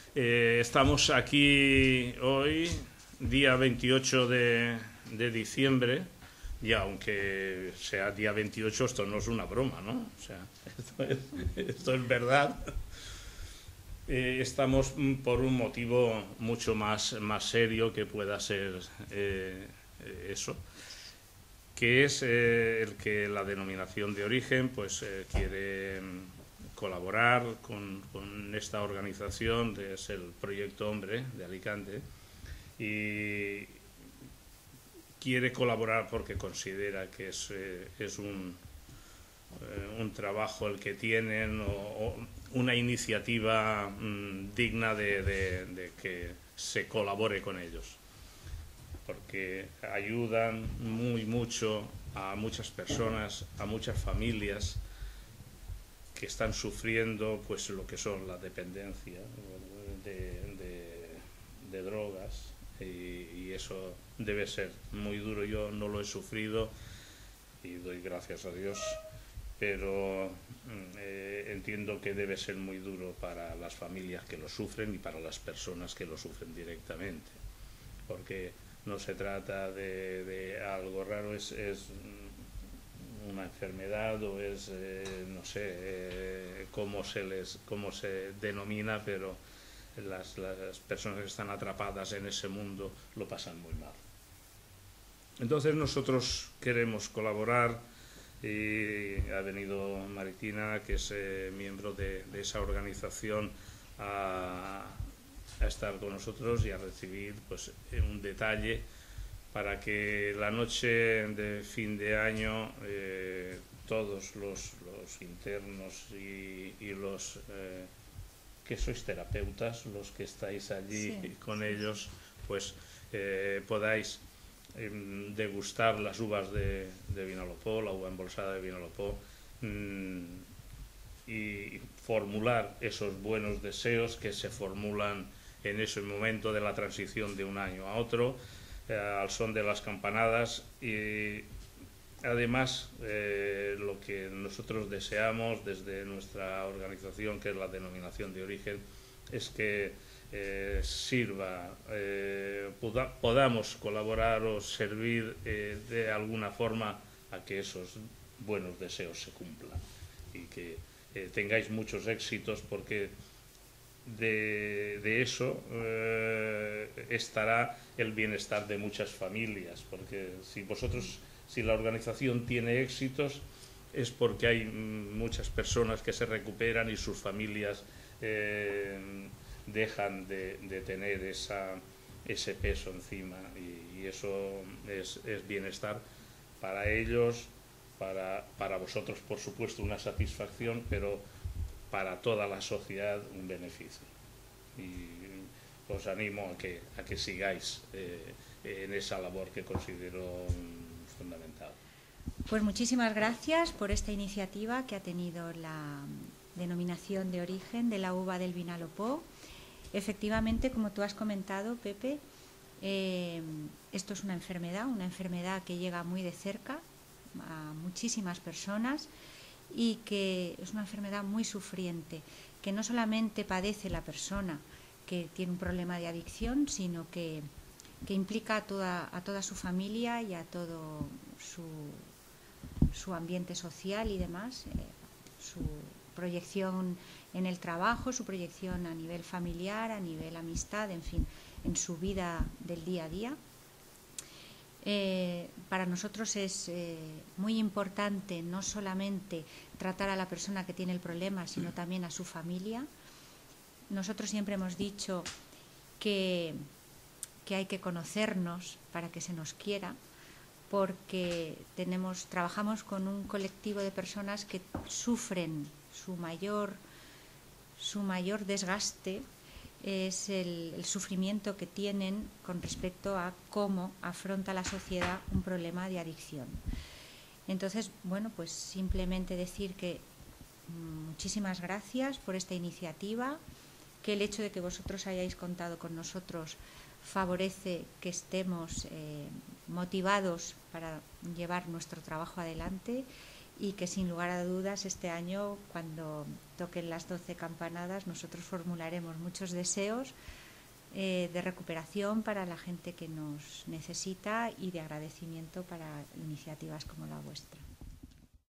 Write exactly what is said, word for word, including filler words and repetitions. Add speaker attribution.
Speaker 1: Eh, estamos aquí hoy, día veintiocho de, de diciembre, y aunque sea día veintiocho, esto no es una broma, ¿no? O sea, esto es, esto es verdad. Eh, estamos por un motivo mucho más, más serio que pueda ser eh, eso, que es eh, el que la denominación de origen pues eh, quiere colaborar con, con esta organización, que es el Proyecto Hombre de Alicante, y quiere colaborar porque considera que es, eh, es un, eh, un trabajo el que tienen, o, o una iniciativa mmm, digna de, de, de que se colabore con ellos, porque ayudan muy mucho a muchas personas, a muchas familias que están sufriendo pues lo que son la dependencia de, de, de drogas, y, y eso debe ser muy duro. Yo no lo he sufrido y doy gracias a Dios, pero eh, entiendo que debe ser muy duro para las familias que lo sufren y para las personas que lo sufren directamente, porque no se trata de, de algo raro, es, es una enfermedad o es, eh, no sé, eh, cómo se les, cómo se denomina, pero las, las personas que están atrapadas en ese mundo lo pasan muy mal. Entonces nosotros queremos colaborar, y ha venido Maritina, que es eh, miembro de, de esa organización, a, a estar con nosotros y a recibir pues un detalle para que la noche de fin de año eh, todos los, los internos y, y los eh, que sois terapeutas, los que estáis allí
Speaker 2: Sí,
Speaker 1: con
Speaker 2: sí,
Speaker 1: ellos, pues eh, podáis eh, degustar las uvas de, de Vinalopó, la uva embolsada de Vinalopó, mmm, y formular esos buenos deseos que se formulan en ese momento de la transición de un año a otro, eh, al son de las campanadas. Y además eh, lo que nosotros deseamos desde nuestra organización, que es la denominación de origen, es que eh, sirva, eh, poda, podamos colaborar o servir eh, de alguna forma a que esos buenos deseos se cumplan, y que eh, tengáis muchos éxitos, porque de, de eso eh, estará el bienestar de muchas familias, porque si vosotros, si la organización tiene éxitos, es porque hay muchas personas que se recuperan y sus familias eh, dejan de, de tener esa, ese peso encima, y, y eso es, es bienestar para ellos, para, para vosotros por supuesto una satisfacción, pero para toda la sociedad un beneficio. Y os animo a que, a que sigáis eh, en esa labor que considero fundamental.
Speaker 2: Pues muchísimas gracias por esta iniciativa que ha tenido la denominación de origen de la uva del Vinalopó. Efectivamente, como tú has comentado, Pepe, eh, esto es una enfermedad, una enfermedad que llega muy de cerca a muchísimas personas, y que es una enfermedad muy sufriente, que no solamente padece la persona que tiene un problema de adicción, sino que, que implica a toda, a toda su familia y a todo su, su ambiente social y demás, eh, su proyección en el trabajo, su proyección a nivel familiar, a nivel amistad, en fin, en su vida del día a día. Eh, para nosotros es eh, muy importante no solamente tratar a la persona que tiene el problema, sino también a su familia. Nosotros siempre hemos dicho que, que hay que conocernos para que se nos quiera, porque tenemos, trabajamos con un colectivo de personas que sufren su mayor, su mayor desgaste es el, el sufrimiento que tienen con respecto a cómo afronta la sociedad un problema de adicción. Entonces, bueno, pues simplemente decir que muchísimas gracias por esta iniciativa, que el hecho de que vosotros hayáis contado con nosotros favorece que estemos eh, motivados para llevar nuestro trabajo adelante, y que sin lugar a dudas este año, cuando toquen las doce campanadas, nosotros formularemos muchos deseos eh, de recuperación para la gente que nos necesita y de agradecimiento para iniciativas como la vuestra.